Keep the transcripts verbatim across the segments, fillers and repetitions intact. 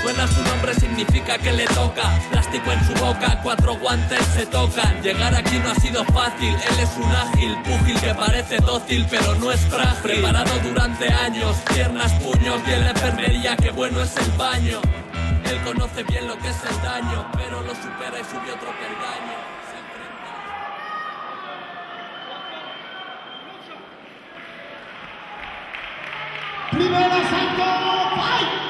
Suena su nombre significa que le toca. Plástico en su boca, cuatro guantes se tocan. Llegar aquí no ha sido fácil, él es un ágil púgil que parece dócil pero no es frágil. Preparado durante años, piernas, puños y en la enfermería qué bueno es el baño. Él conoce bien lo que es el daño, pero lo supera y sube otro peldaño. Se enfrenta. Primero asalto, fight.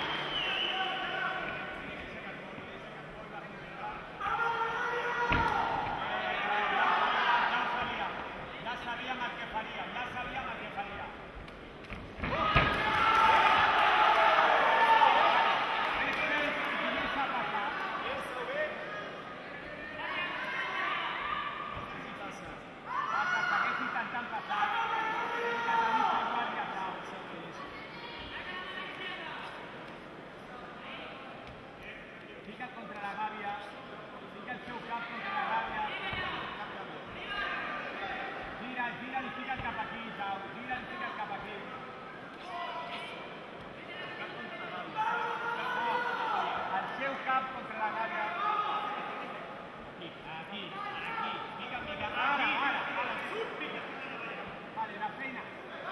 Contra la gàbia, fica el seu cap contra la gàbia, gira, gira i fica cap aquí, Sau, gira i fica cap aquí. El seu cap contra la gàbia. Aquí, aquí, aquí, fica, fica, ara, ara, ara, fica. Vale, la feina.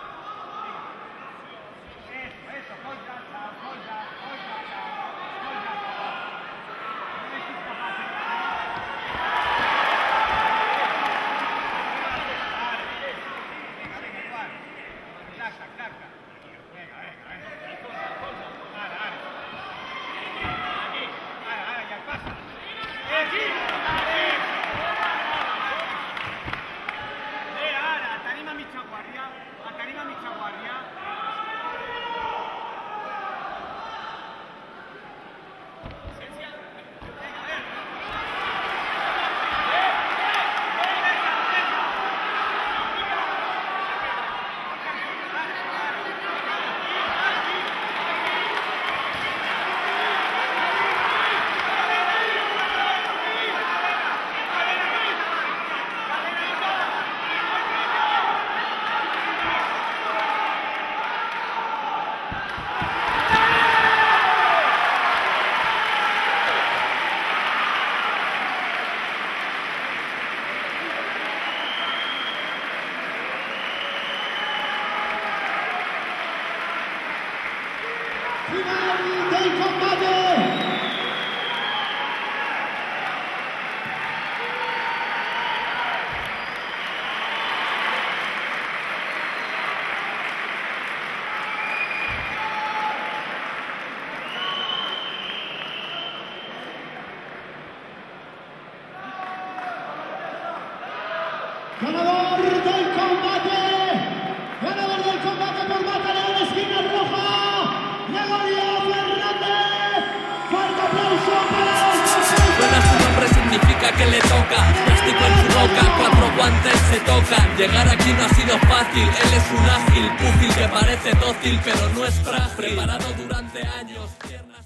Eso, eso, colza, Sau, colza, colza, Sau, colza, Sau. Final del combate. Ganador del combate, ganador del combate por batalla en la esquina roja, Gregorio Fernández. Fuerte aplauso para el campeón. Suena su nombre significa que le toca. Plástico en su boca, cuatro guantes se tocan. Llegar aquí no ha sido fácil, él es un ágil púgil que parece dócil pero no es frágil. Preparado durante años, piernas.